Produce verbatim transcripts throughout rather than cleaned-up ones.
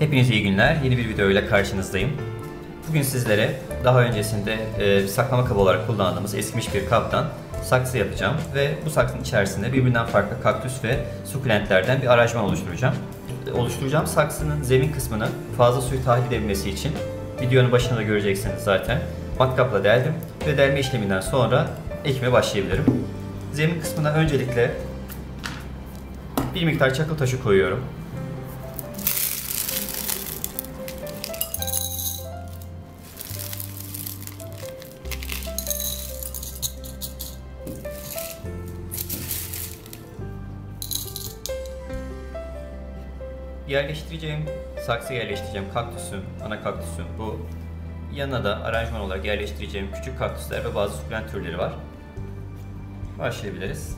Hepinize iyi günler. Yeni bir video ile karşınızdayım. Bugün sizlere daha öncesinde e, saklama kabı olarak kullandığımız eskimiş bir kaptan saksı yapacağım ve bu saksının içerisinde birbirinden farklı kaktüs ve sukulentlerden bir aranjman oluşturacağım. Oluşturacağım saksının zemin kısmını fazla suyu tahlil edebilmesi için videonun başında da göreceksiniz zaten. Matkapla deldim ve delme işleminden sonra ekime başlayabilirim. Zemin kısmına öncelikle bir miktar çakıl taşı koyuyorum. Yerleştireceğim, saksı yerleştireceğim kaktüsüm, ana kaktüsüm bu. Yanına da aranjman olarak yerleştireceğim küçük kaktüsler ve bazı sukulent türleri var. Başlayabiliriz.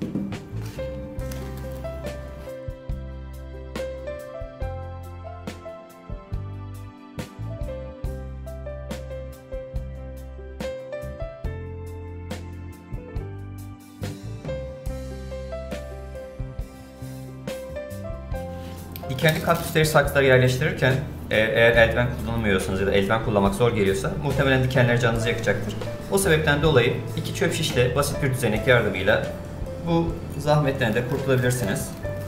Dikenli kaktüsleri saksılara yerleştirirken eğer eldiven kullanmıyorsanız ya da eldiven kullanmak zor geliyorsa muhtemelen dikenler canınızı yakacaktır. O sebepten dolayı iki çöp şişle basit bir düzenek yardımıyla bu zahmetten de kurtulabilirsiniz.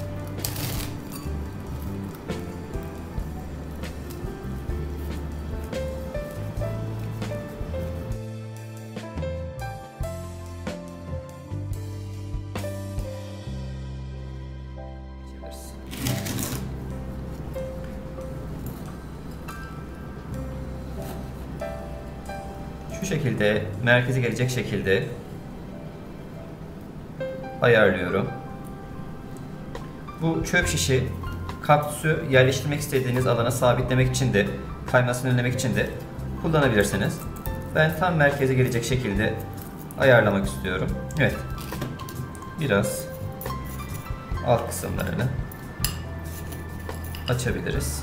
Şu şekilde merkeze gelecek şekilde ayarlıyorum. Bu çöp şişi kaktüsü yerleştirmek istediğiniz alana sabitlemek için de kaymasını önlemek için de kullanabilirsiniz. Ben tam merkeze gelecek şekilde ayarlamak istiyorum. Evet. Biraz alt kısımlarını açabiliriz.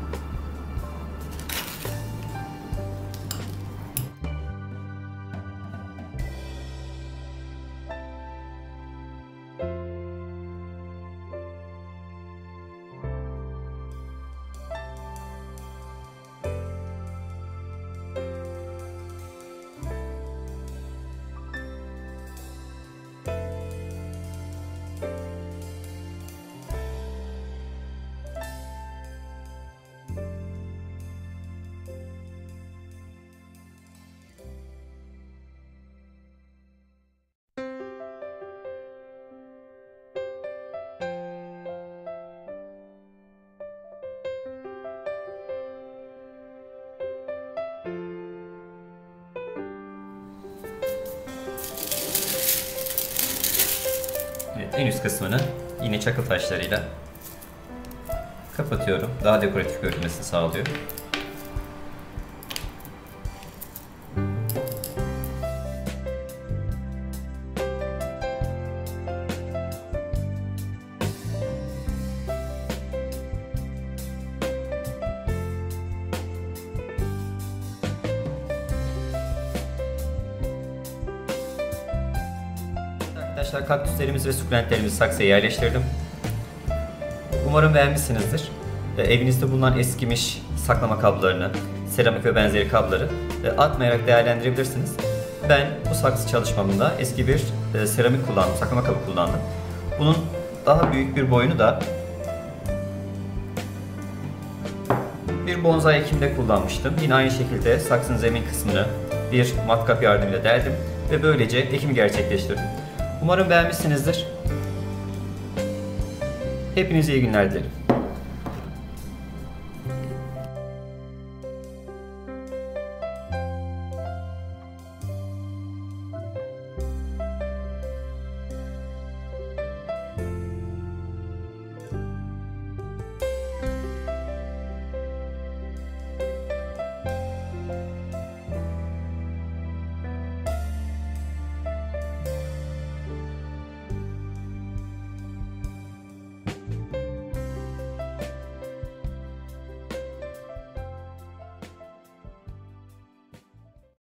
Evet, en üst kısmını yine çakıl taşlarıyla kapatıyorum. Daha dekoratif görünmesini sağlıyor. Arkadaşlar kaktüslerimizi ve sukulentlerimizi saksıya yerleştirdim. Umarım beğenmişsinizdir. Evinizde bulunan eskimiş saklama kablarını, seramik ve benzeri kabları atmayarak değerlendirebilirsiniz. Ben bu saksı çalışmamda eski bir seramik kullandım, saklama kabı kullandım. Bunun daha büyük bir boyunu da bir bonsai ekimde kullanmıştım. Yine aynı şekilde saksının zemin kısmını bir matkap yardımıyla deldim ve böylece ekimi gerçekleştirdim. Umarım beğenmişsinizdir. Hepinize iyi günler dilerim.